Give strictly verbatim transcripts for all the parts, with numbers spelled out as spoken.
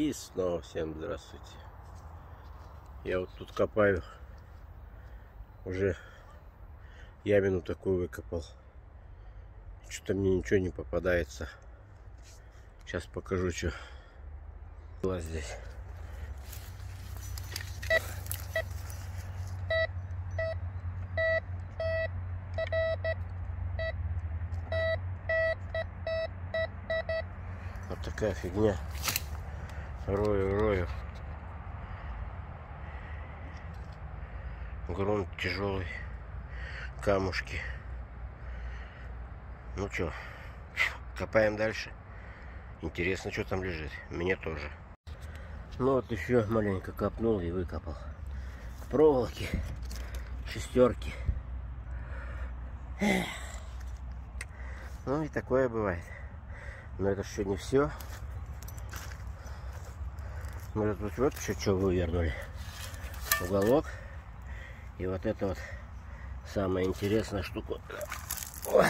И снова всем здравствуйте. Я вот тут копаю. Уже ямину такую выкопал. Что-то мне ничего не попадается. Сейчас покажу, что было здесь. Вот такая фигня. Рою, рою. Грунт тяжелый. Камушки. Ну что, копаем дальше. Интересно, что там лежит. Мне тоже. Ну вот еще маленько копнул и выкопал. Проволоки. Шестерки. Ну и такое бывает. Но это еще не все. Мы тут вот еще что вывернули. Уголок. И вот это вот самая интересная штука. Ой.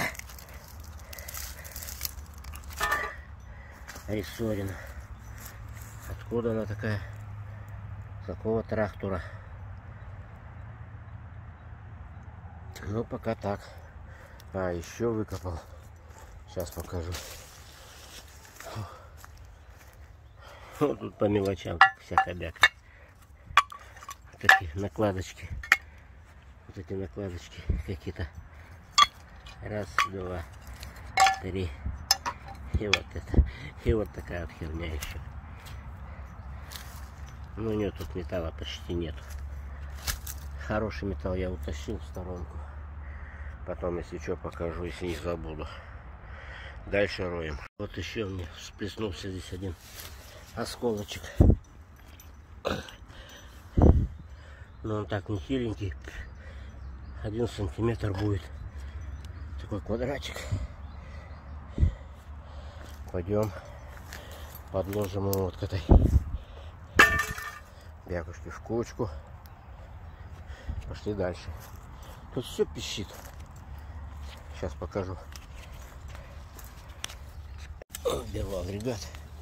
Рессорина. Откуда она такая? С какого трактора? Ну пока так. А, еще выкопал. Сейчас покажу. Вот тут по мелочам всякая бяка. Вот эти накладочки. Вот эти накладочки какие-то. Раз, два, три. И вот это. И вот такая вот херня еще. Ну, у нее тут металла почти нет. Хороший металл я утащил в сторонку. Потом, если что, покажу, если не забуду. Дальше роем. Вот еще мне всплеснулся здесь один осколочек. Но он так не хиленький. Один сантиметр будет. Такой квадратик. Пойдем подложим его вот к этой бякушке в кучку. Пошли дальше. Тут все пищит. Сейчас покажу. Беру агрегат.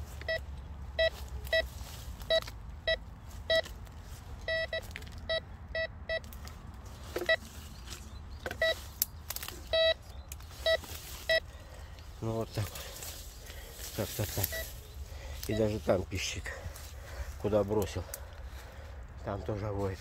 Ну вот так вот. Как-то так. И даже там пищит. Куда бросил. Там тоже воет.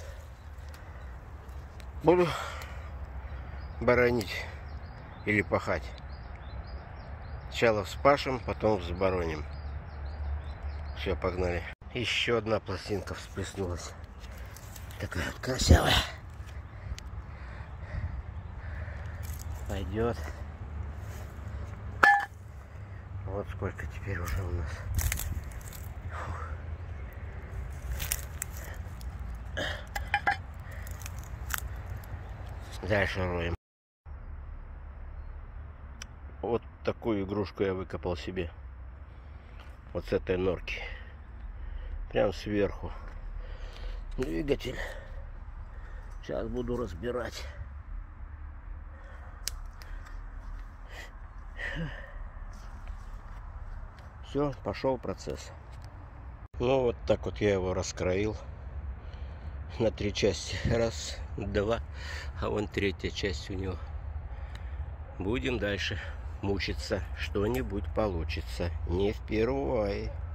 Буду боронить или пахать. Сначала вспашем, потом взбороним. Все, погнали. Еще одна пластинка всплеснулась. Такая вот красивая. Пойдет. Вот сколько теперь уже у нас. Фух. Дальше роем. Вот такую игрушку я выкопал себе. Вот с этой норки. Прям сверху. Двигатель. Сейчас буду разбирать. Все, пошел процесс. Ну вот так вот я его раскроил на три части. Раз, два, а вон третья часть у него. Будем дальше мучиться. Что-нибудь получится. Не впервой.